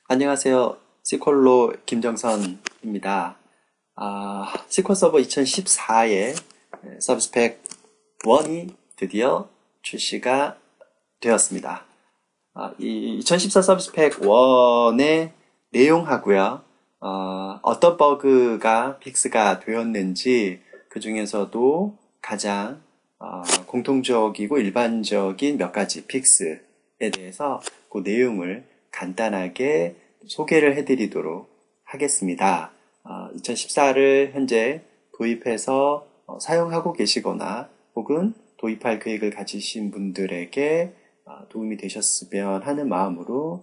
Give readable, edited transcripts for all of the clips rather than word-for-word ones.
안녕하세요. 시퀄로 김정선입니다. 시퀄 서버 2014에 서비스팩 1이 드디어 출시가 되었습니다. 이 2014 서비스팩 1의 내용하고요. 어떤 버그가 픽스가 되었는지 그 중에서도 가장 공통적이고 일반적인 몇 가지 픽스에 대해서 그 내용을 간단하게 소개를 해드리도록 하겠습니다. 2014를 현재 도입해서 사용하고 계시거나 혹은 도입할 계획을 가지신 분들에게 도움이 되셨으면 하는 마음으로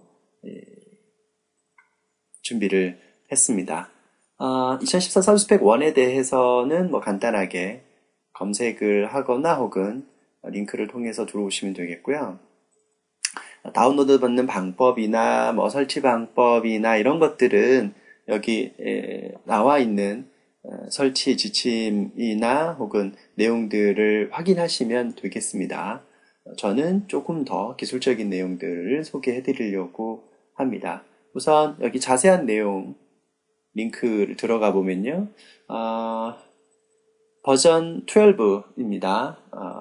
준비를 했습니다. 2014 서비스팩 1에 대해서는 간단하게 검색을 하거나 혹은 링크를 통해서 들어오시면 되겠고요. 다운로드 받는 방법이나 설치 방법이나 이런 것들은 여기 나와 있는 설치 지침이나 혹은 내용들을 확인하시면 되겠습니다. 저는 조금 더 기술적인 내용들을 소개해 드리려고 합니다. 우선 여기 자세한 내용 링크를 들어가 보면요. 버전 12입니다.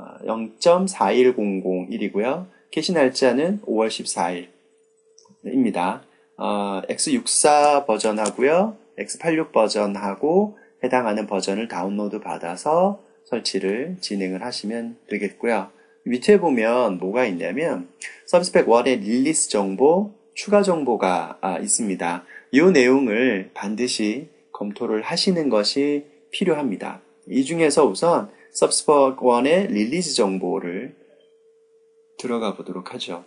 0.41001이고요. 게시 날짜는 5월 14일입니다. X64 버전하고요. X86 버전하고 해당하는 버전을 다운로드 받아서 설치를 진행을 하시면 되겠고요. 밑에 보면 뭐가 있냐면 서비스팩 1의 릴리스 정보, 추가 정보가 있습니다. 이 내용을 반드시 검토를 하시는 것이 필요합니다. 이 중에서 우선 서비스팩 1의 릴리스 정보를 들어가 보도록 하죠.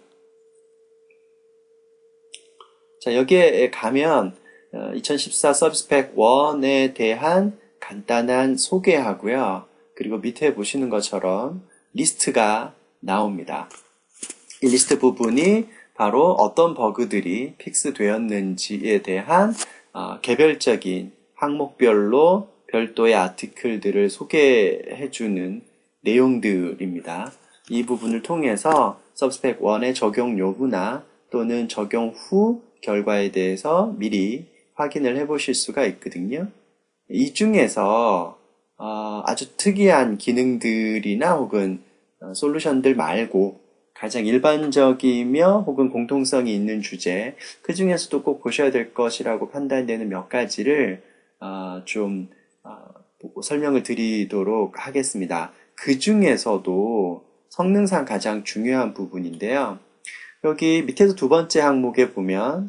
자, 여기에 가면 2014 서비스팩 1에 대한 간단한 소개하고요. 그리고 밑에 보시는 것처럼 리스트가 나옵니다. 이 리스트 부분이 바로 어떤 버그들이 픽스되었는지에 대한 개별적인 항목별로 별도의 아티클들을 소개해주는 내용들입니다. 이 부분을 통해서 서비스팩 1의 적용 여부나 또는 적용 후 결과에 대해서 미리 확인을 해보실 수가 있거든요. 이 중에서 아주 특이한 기능들이나 혹은 솔루션들 말고 가장 일반적이며 혹은 공통성이 있는 주제, 그 중에서도 꼭 보셔야 될 것이라고 판단되는 몇 가지를 좀 설명을 드리도록 하겠습니다. 그 중에서도 성능상 가장 중요한 부분인데요. 여기 밑에서 두 번째 항목에 보면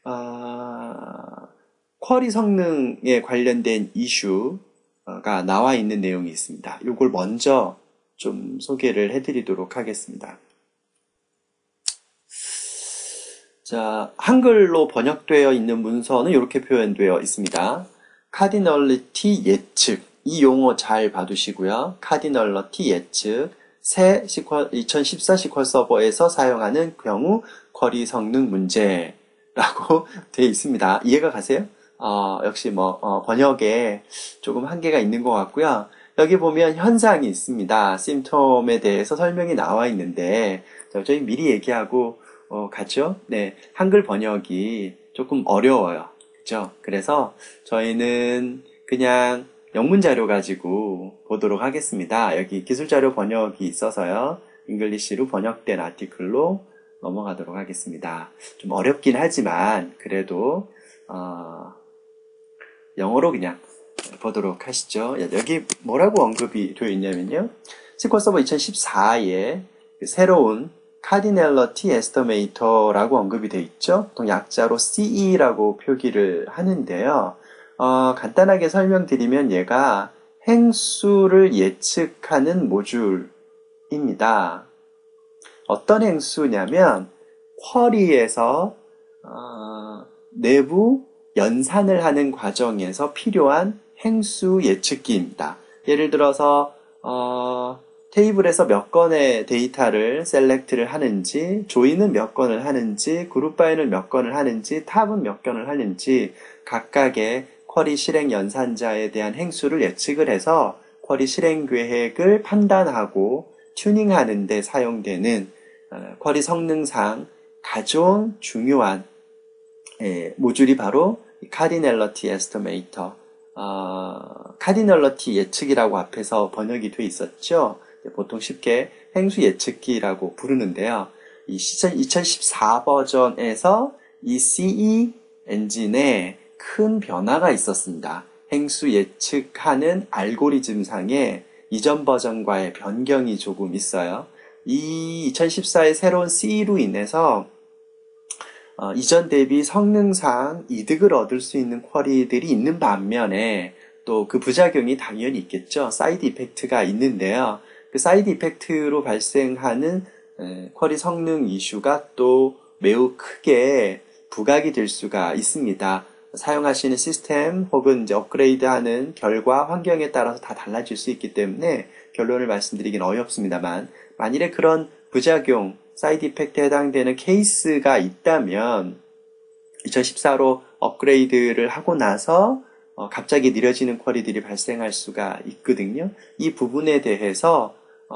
쿼리 성능에 관련된 이슈가 나와 있는 내용이 있습니다. 이걸 먼저 좀 소개를 해드리도록 하겠습니다. 자, 한글로 번역되어 있는 문서는 이렇게 표현되어 있습니다. 카디널리티 예측, 이 용어 잘 봐두시고요. 카디널리티 예측, 새 2014 시퀄 서버에서 사용하는 경우 쿼리 성능 문제라고 되어 있습니다. 이해가 가세요? 역시 번역에 조금 한계가 있는 것 같고요. 여기 보면 현상이 있습니다. 심톰에 대해서 설명이 나와 있는데, 저희 미리 얘기하고 가죠? 네, 한글 번역이 조금 어려워요. 그죠? 그래서 저희는 그냥 영문 자료 가지고 보도록 하겠습니다. 여기 기술 자료 번역이 있어서요. 잉글리시로 번역된 아티클로 넘어가도록 하겠습니다. 좀 어렵긴 하지만 그래도 영어로 그냥 보도록 하시죠. 여기 뭐라고 언급이 되어 있냐면요. 시퀄 서버 2014에 새로운 카디널리티 에스티메이터라고 언급이 되어 있죠. 보통 약자로 CE라고 표기를 하는데요. 간단하게 설명드리면 얘가 행수를 예측하는 모듈입니다. 어떤 행수냐면 쿼리에서 내부 연산을 하는 과정에서 필요한 행수 예측기입니다. 예를 들어서 테이블에서 몇 건의 데이터를 셀렉트를 하는지, 조인은 몇 건을 하는지, 그룹 바이는 몇 건을 하는지, 탑은 몇 건을 하는지 각각의 쿼리 실행 연산자에 대한 행수를 예측을 해서 쿼리 실행 계획을 판단하고 튜닝하는 데 사용되는 쿼리 성능상 가장 중요한 모듈이 바로 카디널러티 에스티메이터, 카디널러티 예측이라고 앞에서 번역이 돼 있었죠. 보통 쉽게 행수 예측기라고 부르는데요. 이 2014 버전에서 이 CE 엔진에 큰 변화가 있었습니다. 행수 예측하는 알고리즘상에 이전 버전과의 변경이 조금 있어요. 이 2014의 새로운 CE로 인해서 이전 대비 성능상 이득을 얻을 수 있는 쿼리들이 있는 반면에 또 그 부작용이 당연히 있겠죠. 사이드 이펙트가 있는데요. 그 사이드 이펙트로 발생하는 쿼리 성능 이슈가 또 매우 크게 부각이 될 수가 있습니다. 사용하시는 시스템 혹은 이제 업그레이드하는 결과 환경에 따라서 다 달라질 수 있기 때문에 결론을 말씀드리긴 어렵습니다만, 만일에 그런 부작용, 사이드 이펙트에 해당되는 케이스가 있다면 2014로 업그레이드를 하고 나서 갑자기 느려지는 쿼리들이 발생할 수가 있거든요. 이 부분에 대해서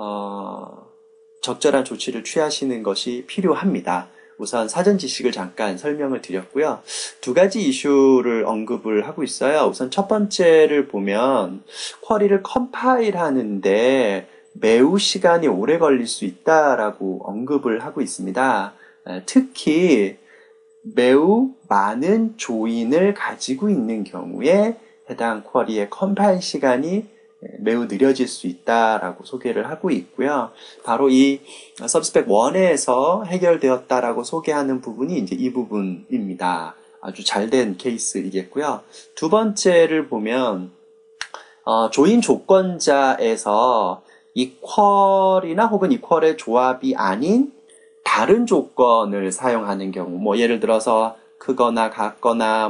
적절한 조치를 취하시는 것이 필요합니다. 우선 사전 지식을 잠깐 설명을 드렸고요. 두 가지 이슈를 언급을 하고 있어요. 우선 첫 번째를 보면 쿼리를 컴파일 하는데 매우 시간이 오래 걸릴 수 있다라고 언급을 하고 있습니다. 특히 매우 많은 조인을 가지고 있는 경우에 해당 쿼리의 컴파일 시간이 매우 느려질 수 있다라고 소개를 하고 있고요. 바로 이 서브스펙 1에서 해결되었다라고 소개하는 부분이 이제 이 부분입니다. 아주 잘된 케이스이겠고요. 두 번째를 보면 조인 조건자에서 이퀄이나 혹은 이퀄의 조합이 아닌 다른 조건을 사용하는 경우, 뭐 예를 들어서 크거나 같거나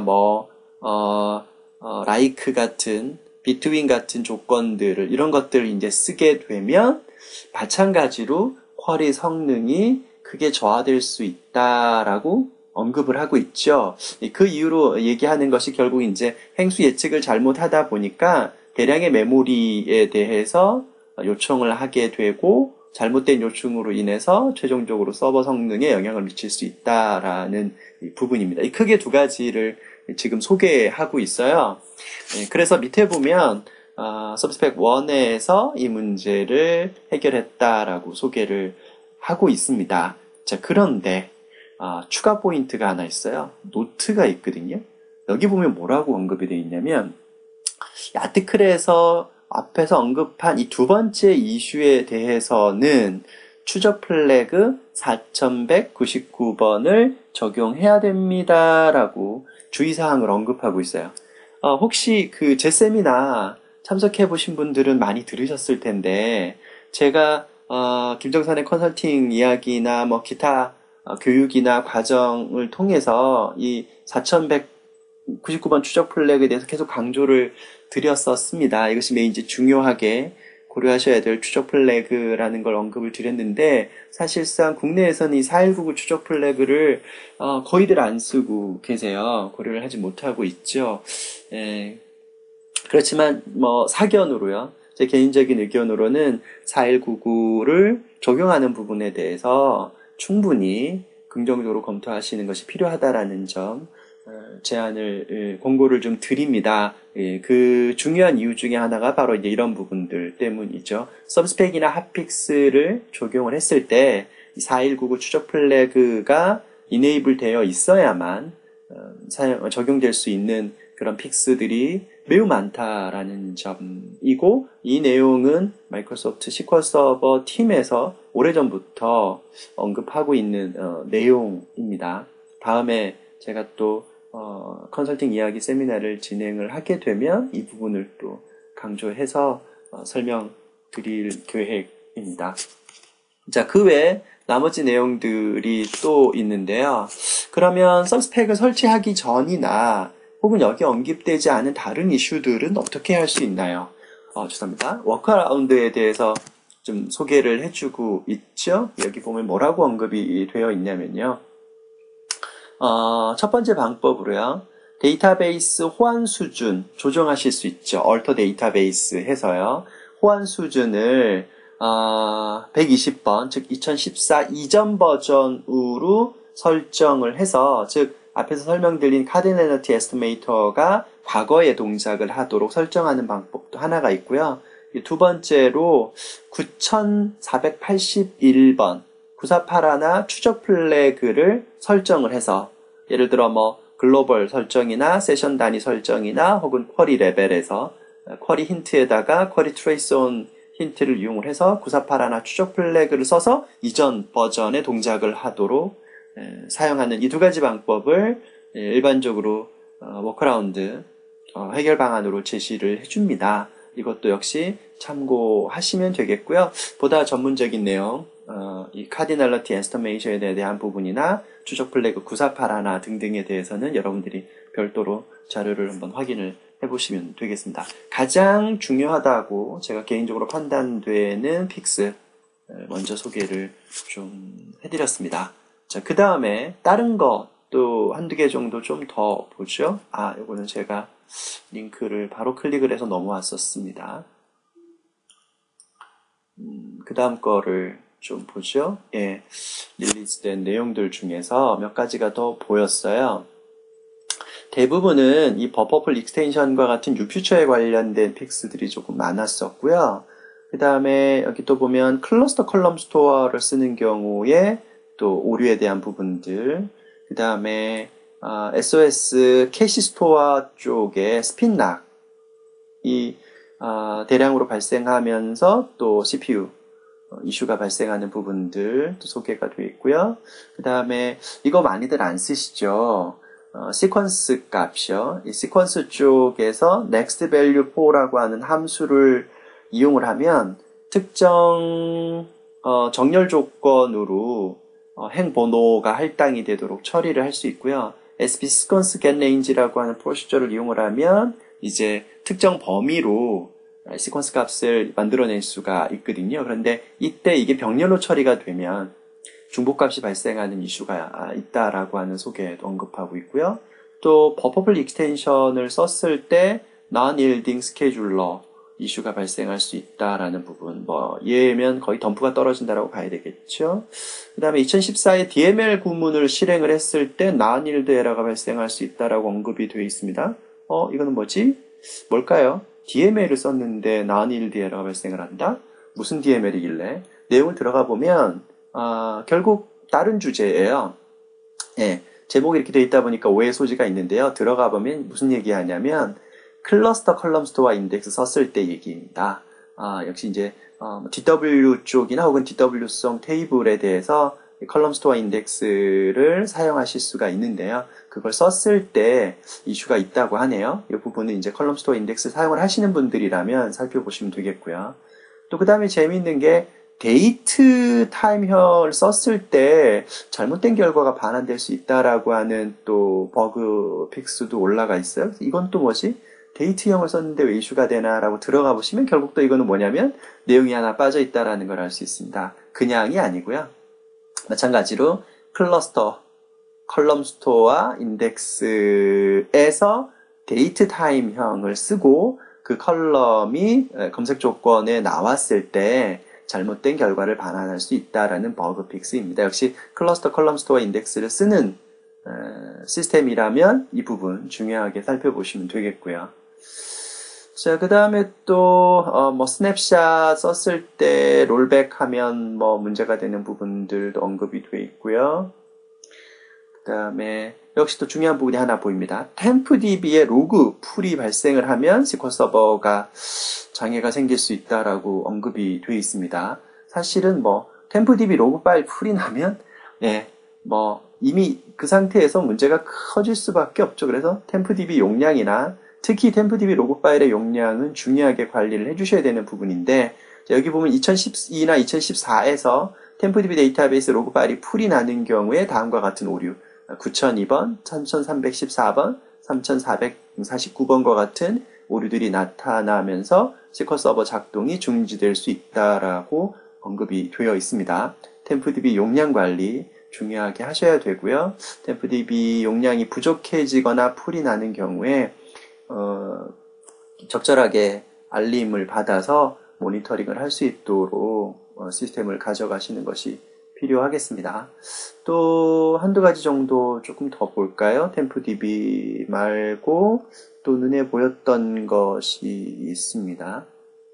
like 같은 between 같은 조건들을, 이런 것들을 이제 쓰게 되면 마찬가지로 쿼리 성능이 크게 저하될 수 있다라고 언급을 하고 있죠. 그 이유로 얘기하는 것이 결국 이제 행수 예측을 잘못하다 보니까 대량의 메모리에 대해서 요청을 하게 되고, 잘못된 요청으로 인해서 최종적으로 서버 성능에 영향을 미칠 수 있다라는 부분입니다. 크게 두 가지를 지금 소개하고 있어요. 그래서 밑에 보면 서브스펙 1에서 이 문제를 해결했다라고 소개를 하고 있습니다. 자, 그런데 추가 포인트가 하나 있어요. 노트가 있거든요. 여기 보면 뭐라고 언급이 되어 있냐면, 아티클에서 앞에서 언급한 이 두 번째 이슈에 대해서는 추적 플래그 4199번을 적용해야 됩니다라고 주의사항을 언급하고 있어요. 혹시 그 제 세미나 참석해 보신 분들은 많이 들으셨을 텐데, 제가 김정산의 컨설팅 이야기나 뭐 기타 교육이나 과정을 통해서 이 4199번 추적 플래그에 대해서 계속 강조를 드렸었습니다. 이것이 매우 이제 중요하게 고려하셔야 될 추적 플래그라는 걸 언급을 드렸는데, 사실상 국내에서는 이 4199 추적 플래그를 거의들 안 쓰고 계세요. 고려를 하지 못하고 있죠. 그렇지만 뭐 사견으로요, 제 개인적인 의견으로는 4199를 적용하는 부분에 대해서 충분히 긍정적으로 검토하시는 것이 필요하다라는 점 제안을, 공고를 좀 드립니다. 그 중요한 이유 중에 하나가 바로 이제 이런 부분들 때문이죠. 서브스펙이나 핫픽스를 적용을 했을 때 4199 추적 플래그가 이네이블 되어 있어야만 적용될 수 있는 그런 픽스들이 매우 많다라는 점이고, 이 내용은 마이크로소프트 SQL 서버 팀에서 오래전부터 언급하고 있는 내용입니다. 다음에 제가 또 컨설팅 이야기 세미나를 진행을 하게 되면 이 부분을 또 강조해서 설명드릴 계획입니다. 자, 그 외에 나머지 내용들이 또 있는데요. 그러면 서브스펙을 설치하기 전이나 혹은 여기 언급되지 않은 다른 이슈들은 어떻게 할 수 있나요? 죄송합니다. 워크어라운드에 대해서 좀 소개를 해주고 있죠. 여기 보면 뭐라고 언급이 되어 있냐면요. 첫 번째 방법으로요, 데이터베이스 호환 수준 조정하실 수 있죠. 얼터 데이터베이스 해서요, 호환 수준을 120번, 즉 2014 이전 버전으로 설정을 해서, 즉 앞에서 설명드린 카디널리티 에스티메이터가 과거의 동작을 하도록 설정하는 방법도 하나가 있고요. 두 번째로 9481번 9481 추적 플래그를 설정을 해서 예를 들어 뭐 글로벌 설정이나 세션 단위 설정이나 혹은 쿼리 레벨에서 쿼리 힌트에다가 쿼리 트레이스 온 힌트를 이용을 해서 9481 추적 플래그를 써서 이전 버전의 동작을 하도록 사용하는 이 두 가지 방법을 일반적으로 워크라운드 해결 방안으로 제시를 해줍니다. 이것도 역시 참고하시면 되겠고요. 보다 전문적인 내용, 이 카디널리티 에스티메이션에 대한 부분이나 추적 플래그 9481 등등에 대해서는 여러분들이 별도로 자료를 한번 확인을 해보시면 되겠습니다. 가장 중요하다고 제가 개인적으로 판단되는 픽스 먼저 소개를 좀 해드렸습니다. 자, 그 다음에 다른 거 또 한두 개 정도 좀 더 보죠. 요거는 제가 링크를 바로 클릭을 해서 넘어왔었습니다. 그 다음 거를 좀 보죠. 예, 릴리즈된 내용들 중에서 몇 가지가 더 보였어요. 대부분은 이 버퍼플 익스텐션과 같은 유퓨처에 관련된 픽스들이 조금 많았었고요. 그 다음에 여기 또 보면 클러스터 컬럼 스토어를 쓰는 경우에 또 오류에 대한 부분들, 그 다음에 SOS 캐시 스토어 쪽에 스핀락이 대량으로 발생하면서 또 CPU 이슈가 발생하는 부분들 또 소개가 되어 있고요. 그 다음에 이거 많이들 안 쓰시죠. 시퀀스 값이요. 이 시퀀스 쪽에서 next value 4라고 하는 함수를 이용을 하면 특정 정렬 조건으로 행 번호가 할당이 되도록 처리를 할 수 있고요. SP 시퀀스 get range라고 하는 프로시저를 이용을 하면 이제 특정 범위로 시퀀스 값을 만들어낼 수가 있거든요. 그런데 이때 이게 병렬로 처리가 되면 중복값이 발생하는 이슈가 있다라고 하는 소개도 언급하고 있고요. 또 버퍼플 익스텐션을 썼을 때 non-yielding scheduler 이슈가 발생할 수 있다라는 부분, 얘면 거의 덤프가 떨어진다라고 봐야 되겠죠. 그 다음에 2014에 DML 구문을 실행을 했을 때 non-yield 에러가 발생할 수 있다라고 언급이 되어 있습니다. 이거는 뭐지? 뭘까요? DML을 썼는데 non-yield 에러가 발생을 한다? 무슨 DML이길래? 내용을 들어가 보면 결국 다른 주제예요. 예, 제목이 이렇게 되어 있다 보니까 오해 소지가 있는데요. 들어가 보면 무슨 얘기하냐면 클러스터 컬럼 스토어 인덱스 썼을 때 얘기입니다. 역시 이제 DW 쪽이나 혹은 DW성 테이블에 대해서 컬럼 스토어 인덱스를 사용하실 수가 있는데요. 그걸 썼을 때 이슈가 있다고 하네요. 이 부분은 이제 컬럼 스토어 인덱스 사용을 하시는 분들이라면 살펴보시면 되겠고요. 또 그 다음에 재미있는 게 데이트 타임형을 썼을 때 잘못된 결과가 반환될 수 있다라고 하는 또 버그 픽스도 올라가 있어요. 이건 또 뭐지? 데이트형을 썼는데 왜 이슈가 되나라고 들어가 보시면 결국 또 이거는 뭐냐면 내용이 하나 빠져 있다라는 걸 알 수 있습니다. 그냥이 아니고요. 마찬가지로 클러스터, 컬럼 스토어 인덱스에서 데이트 타임형을 쓰고 그 컬럼이 검색 조건에 나왔을 때 잘못된 결과를 반환할 수 있다라는 버그 픽스입니다. 역시 클러스터 컬럼 스토어 인덱스를 쓰는 시스템이라면 이 부분 중요하게 살펴보시면 되겠고요. 자, 그 다음에 또, 스냅샷 썼을 때 롤백 하면 문제가 되는 부분들도 언급이 되어 있고요. 그 다음에 역시 또 중요한 부분이 하나 보입니다. TempDB의 로그 풀이 발생을 하면 SQL 서버가 장애가 생길 수 있다라고 언급이 되어 있습니다. 사실은 TempDB 로그 파일 풀이 나면, 이미 그 상태에서 문제가 커질 수밖에 없죠. 그래서 TempDB 용량이나 특히 TempDB 로그 파일의 용량은 중요하게 관리를 해주셔야 되는 부분인데, 여기 보면 2012나 2014에서 TempDB 데이터베이스 로그 파일이 풀이 나는 경우에 다음과 같은 오류, 9002번, 3314번, 3449번과 같은 오류들이 나타나면서 SQL 서버 작동이 중지될 수 있다라고 언급이 되어 있습니다. TempDB 용량 관리 중요하게 하셔야 되고요. TempDB 용량이 부족해지거나 풀이 나는 경우에 적절하게 알림을 받아서 모니터링을 할 수 있도록 시스템을 가져가시는 것이 필요하겠습니다. 또 한두 가지 정도 조금 더 볼까요? 템프DB 말고 또 눈에 보였던 것이 있습니다.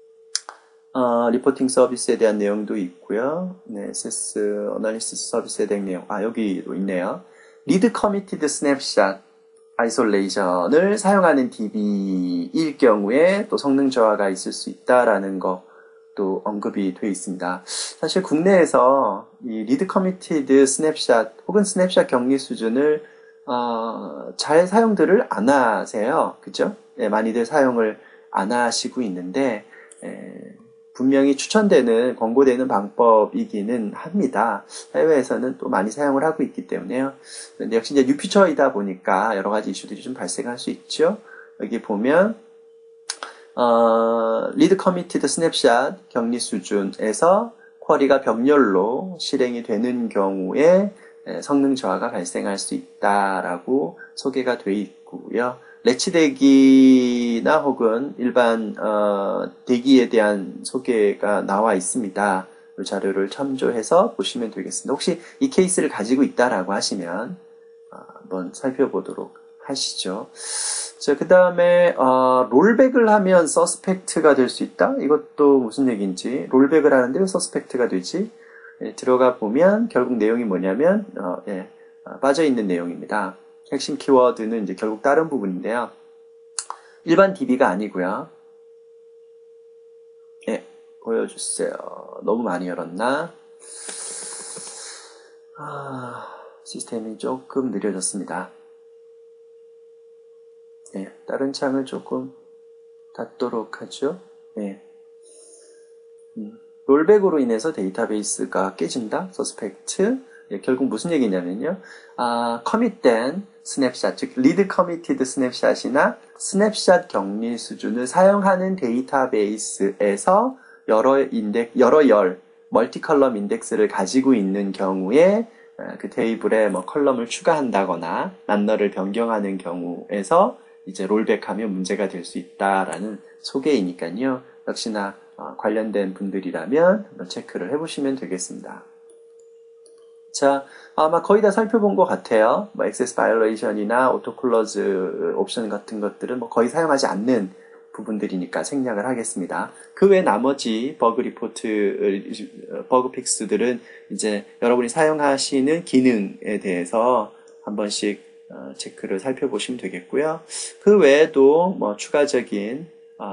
리포팅 서비스에 대한 내용도 있고요. 네, SS 어널리시스 서비스에 대한 내용. 여기도 있네요. 리드 커미티드 스냅샷 아이솔레이션을 사용하는 DB일 경우에 또 성능 저하가 있을 수 있다라는 것도 언급이 되어 있습니다. 사실 국내에서 이 리드 커미티드 스냅샷 혹은 스냅샷 격리 수준을 잘 사용들을 안 하세요. 그죠? 네, 많이들 사용을 안 하시고 있는데 분명히 추천되는, 권고되는 방법이기는 합니다. 해외에서는 또 많이 사용을 하고 있기 때문에요. 근데 역시 이제 뉴피처이다 보니까 여러 가지 이슈들이 좀 발생할 수 있죠. 여기 보면, 리드 커미티드 스냅샷 격리 수준에서 쿼리가 병렬로 실행이 되는 경우에 성능 저하가 발생할 수 있다라고 소개가 되어 있고요. 래치 대기나 혹은 일반 대기에 대한 소개가 나와 있습니다. 이 자료를 참조해서 보시면 되겠습니다. 혹시 이 케이스를 가지고 있다라고 하시면 한번 살펴보도록 하시죠. 자, 그 다음에 롤백을 하면 서스펙트가 될 수 있다? 이것도 무슨 얘기인지. 롤백을 하는데 왜 서스펙트가 되지? 들어가 보면 결국 내용이 뭐냐면 빠져있는 내용입니다. 핵심 키워드는 이제 결국 다른 부분인데요. 일반 DB가 아니고요. 보여주세요. 너무 많이 열었나? 시스템이 조금 느려졌습니다. 다른 창을 조금 닫도록 하죠. 롤백으로 인해서 데이터베이스가 깨진다? 서스펙트. 결국 무슨 얘기냐면요. 커밋된 스냅샷, 즉 리드 커미티드 스냅샷이나 스냅샷 격리 수준을 사용하는 데이터베이스에서 여러 열 멀티컬럼 인덱스를 가지고 있는 경우에 그 테이블에 컬럼을 추가한다거나 란너를 변경하는 경우에서 이제 롤백하면 문제가 될 수 있다라는 소개이니까요. 역시나 관련된 분들이라면 한번 체크를 해보시면 되겠습니다. 자, 아마 거의 다 살펴본 것 같아요. 액세스 바이올레이션이나 오토클로즈 옵션 같은 것들은 거의 사용하지 않는 부분들이니까 생략을 하겠습니다. 그 외 나머지 버그 리포트, 버그 픽스들은 이제 여러분이 사용하시는 기능에 대해서 한 번씩 체크를 살펴보시면 되겠고요. 그 외에도 추가적인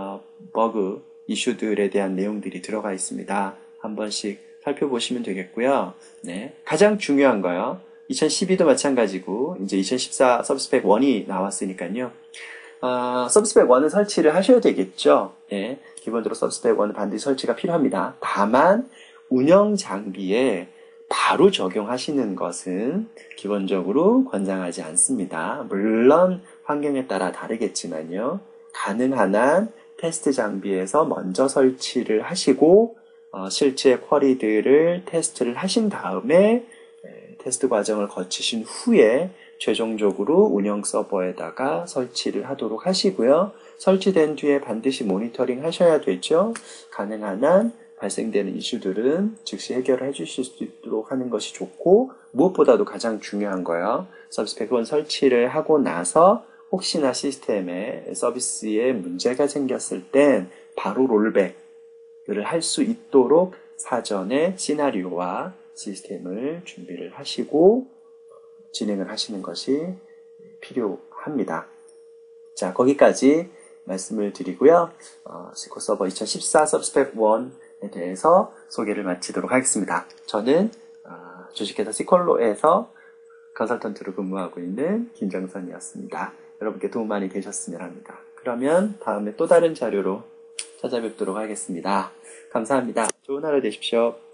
버그 이슈들에 대한 내용들이 들어가 있습니다. 한 번씩 살펴보시면 되겠고요. 네. 가장 중요한 거요. 2012도 마찬가지고, 이제 2014 서비스팩 1이 나왔으니까요. 서비스팩 1은 설치를 하셔야 되겠죠. 기본적으로 서비스팩 1은 반드시 설치가 필요합니다. 다만, 운영 장비에 바로 적용하시는 것은 기본적으로 권장하지 않습니다. 물론, 환경에 따라 다르겠지만요. 가능한 한 테스트 장비에서 먼저 설치를 하시고, 실제 쿼리들을 테스트를 하신 다음에 테스트 과정을 거치신 후에 최종적으로 운영 서버에다가 설치를 하도록 하시고요. 설치된 뒤에 반드시 모니터링 하셔야 되죠. 가능한 한 발생되는 이슈들은 즉시 해결을 해주실 수 있도록 하는 것이 좋고, 무엇보다도 가장 중요한 거요. 서비스 팩원 설치를 하고 나서 혹시나 시스템에 서비스에 문제가 생겼을 땐 바로 롤백을 할 수 있도록 사전에 시나리오와 시스템을 준비를 하시고 진행을 하시는 것이 필요합니다. 자, 거기까지 말씀을 드리고요. SQL 서버 2014 서비스팩 1에 대해서 소개를 마치도록 하겠습니다. 저는 주식회사 시퀄로에서 컨설턴트로 근무하고 있는 김정선이었습니다. 여러분께 도움 많이 되셨으면 합니다. 그러면 다음에 또 다른 자료로 찾아뵙도록 하겠습니다. 감사합니다. 좋은 하루 되십시오.